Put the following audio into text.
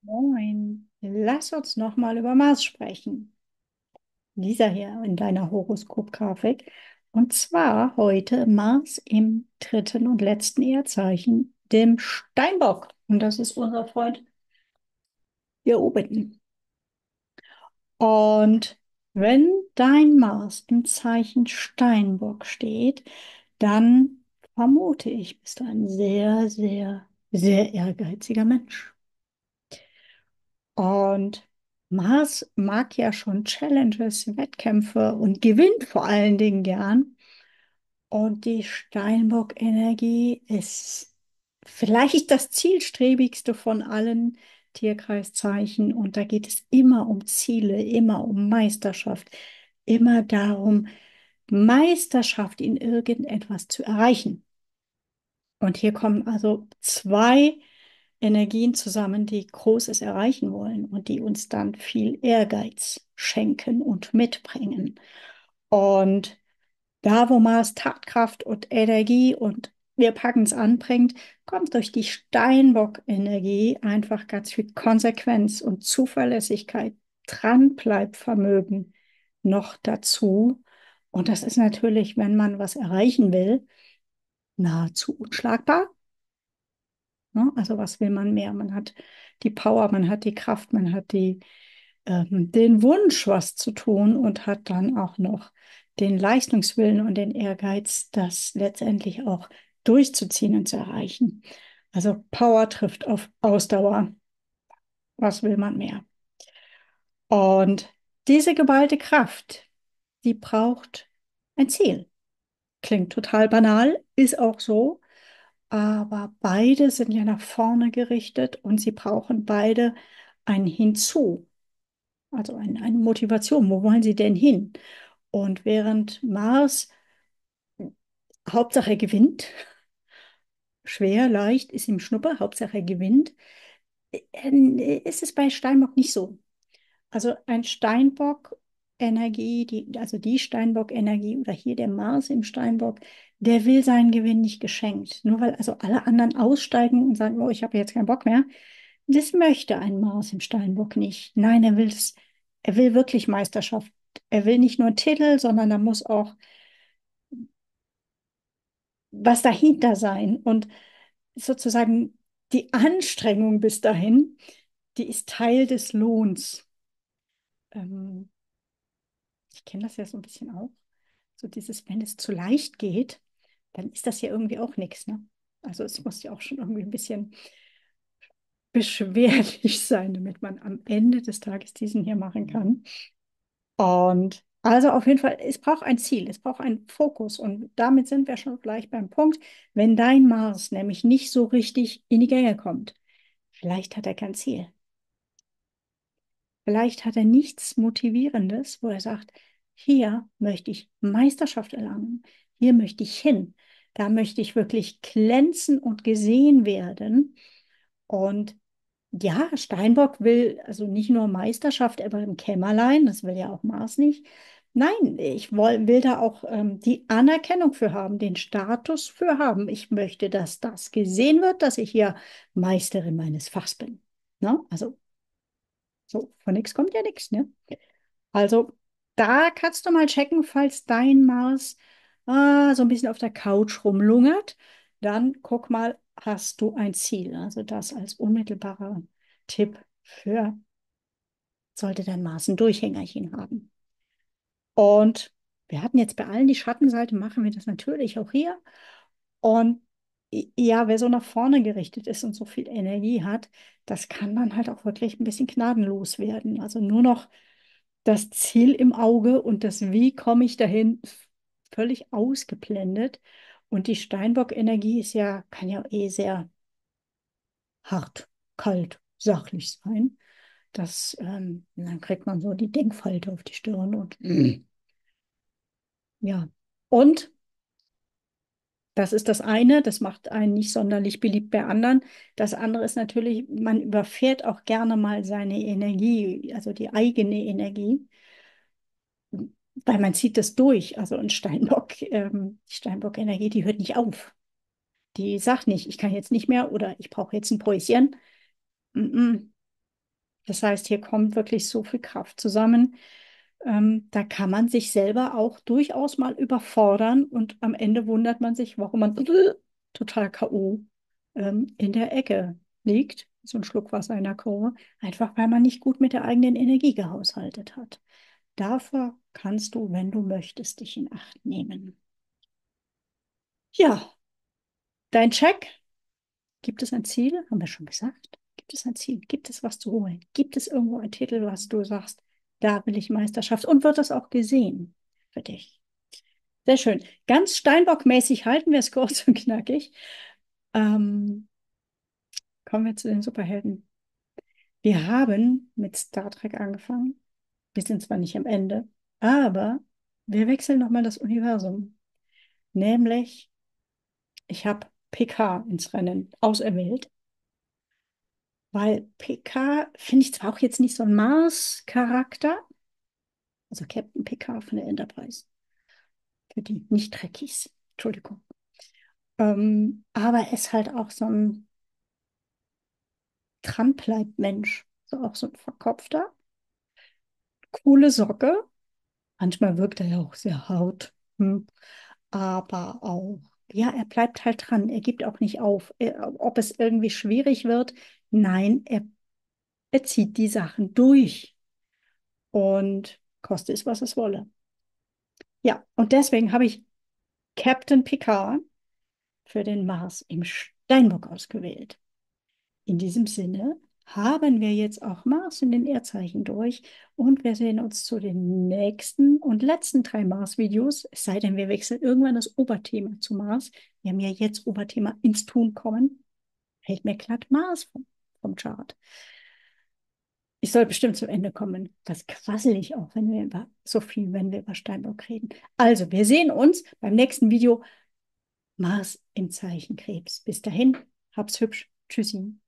Moin, lass uns noch mal über Mars sprechen. Dieser hier in deiner Horoskopgrafik. Und zwar heute Mars im dritten und letzten Erdzeichen, dem Steinbock. Und das ist unser Freund hier oben. Und wenn dein Mars im Zeichen Steinbock steht, dann vermute ich, bist du ein sehr, sehr, sehr ehrgeiziger Mensch. Und Mars mag ja schon Challenges, Wettkämpfe und gewinnt vor allen Dingen gern. Und die Steinbock-Energie ist vielleicht das zielstrebigste von allen Tierkreiszeichen. Und da geht es immer um Ziele, immer um Meisterschaft, immer darum, Meisterschaft in irgendetwas zu erreichen. Und hier kommen also zwei Energien zusammen, die Großes erreichen wollen und die uns dann viel Ehrgeiz schenken und mitbringen. Und da, wo Mars Tatkraft und Energie und wir packen es anbringt, kommt durch die Steinbock-Energie einfach ganz viel Konsequenz und Zuverlässigkeit, Dranbleibvermögen noch dazu. Und das ist natürlich, wenn man was erreichen will, nahezu unschlagbar. Ne? Also was will man mehr? Man hat die Power, man hat die Kraft, man hat den Wunsch, was zu tun und hat dann auch noch den Leistungswillen und den Ehrgeiz, das letztendlich auch durchzuziehen und zu erreichen. Also Power trifft auf Ausdauer. Was will man mehr? Und diese geballte Kraft, die braucht ein Ziel. Klingt total banal, ist auch so. Aber beide sind ja nach vorne gerichtet und sie brauchen beide ein Hinzu, also eine Motivation. Wo wollen sie denn hin? Und während Mars Hauptsache gewinnt, schwer, leicht, ist ihm Schnuppe, Hauptsache gewinnt, ist es bei Steinbock nicht so. Also ein Steinbock-Energie, also die Steinbock-Energie oder hier der Mars im Steinbock, der will seinen Gewinn nicht geschenkt. Nur weil also alle anderen aussteigen und sagen, oh, ich habe jetzt keinen Bock mehr. Das möchte ein Mars im Steinbock nicht. Nein, er will wirklich Meisterschaft. Er will nicht nur einen Titel, sondern da muss auch was dahinter sein. Und sozusagen die Anstrengung bis dahin, die ist Teil des Lohns. Ähm, Ich kenne das ja so ein bisschen auch. So dieses, wenn es zu leicht geht, dann ist das ja irgendwie auch nichts, ne? Also es muss ja auch schon irgendwie ein bisschen beschwerlich sein, damit man am Ende des Tages diesen hier machen kann. Und also auf jeden Fall, es braucht ein Ziel, es braucht einen Fokus. Und damit sind wir schon gleich beim Punkt, wenn dein Mars nämlich nicht so richtig in die Gänge kommt. Vielleicht hat er kein Ziel. Vielleicht hat er nichts Motivierendes, wo er sagt, hier möchte ich Meisterschaft erlangen, hier möchte ich hin, da möchte ich wirklich glänzen und gesehen werden. Und ja, Steinbock will also nicht nur Meisterschaft, aber im Kämmerlein, das will ja auch Mars nicht. Nein, will da auch die Anerkennung für haben, den Status für haben. Ich möchte, dass das gesehen wird, dass ich hier Meisterin meines Fachs bin. Ne? Also so, von nichts kommt ja nichts, ne? Also, da kannst du mal checken, falls dein Mars so ein bisschen auf der Couch rumlungert, dann guck mal, hast du ein Ziel? Also das als unmittelbarer Tipp für, sollte dein Mars ein Durchhängerchen haben. Und wir hatten jetzt bei allen die Schattenseite, machen wir das natürlich auch hier. Und ja, wer so nach vorne gerichtet ist und so viel Energie hat, das kann dann halt auch wirklich ein bisschen gnadenlos werden. Also nur noch das Ziel im Auge und das Wie komme ich dahin völlig ausgeblendet. Und die Steinbock-Energie kann ja eh sehr hart, kalt, sachlich sein. Dann kriegt man so die Denkfalte auf die Stirn und ja. Und das ist das eine, das macht einen nicht sonderlich beliebt bei anderen. Das andere ist natürlich, man überfährt auch gerne mal seine Energie, also die eigene Energie, weil man zieht das durch. Also ein Steinbock, die Steinbock-Energie, die hört nicht auf. Die sagt nicht, ich kann jetzt nicht mehr oder ich brauche jetzt ein Päuschen. Mm -mm. Das heißt, hier kommt wirklich so viel Kraft zusammen. Da kann man sich selber auch durchaus mal überfordern und am Ende wundert man sich, warum man total K.O. In der Ecke liegt. So ein Schluck Wasser in der Kurve. Einfach weil man nicht gut mit der eigenen Energie gehaushaltet hat. Dafür kannst du, wenn du möchtest, dich in Acht nehmen. Ja, dein Check. Gibt es ein Ziel? Haben wir schon gesagt. Gibt es ein Ziel? Gibt es was zu holen? Gibt es irgendwo einen Titel, was du sagst, da will ich Meisterschaft? Und wird das auch gesehen für dich? Sehr schön. Ganz Steinbock-mäßig halten wir es kurz und knackig. Ähm, kommen wir zu den Superhelden. Wir haben mit Star Trek angefangen. Wir sind zwar nicht am Ende, aber wir wechseln nochmal das Universum. Nämlich, ich habe PK ins Rennen auserwählt. Weil PK finde ich zwar auch jetzt nicht so ein Mars-Charakter, also Captain PK von der Enterprise, für die Nicht-Trekkies, Entschuldigung. Aber er ist halt auch so ein Dranbleib-Mensch, so auch so ein verkopfter, coole Socke. Manchmal wirkt er ja auch sehr hart, aber auch, ja, er bleibt halt dran, er gibt auch nicht auf. Ob es irgendwie schwierig wird, nein, er zieht die Sachen durch und koste es, was es wolle. Ja, und deswegen habe ich Captain Picard für den Mars im Steinbock ausgewählt. In diesem Sinne haben wir jetzt auch Mars in den Erdzeichen durch und wir sehen uns zu den nächsten und letzten 3 Mars-Videos, es sei denn, wir wechseln irgendwann das Oberthema zu Mars. Wir haben ja jetzt Oberthema ins Tun kommen. Fällt mir glatt Mars vom Chart. Ich soll bestimmt zum Ende kommen. Das quassel ich auch, wenn wir über so viel, wenn wir über Steinbock reden. Also, wir sehen uns beim nächsten Video. Mars im Zeichen Krebs. Bis dahin, hab's hübsch. Tschüssi.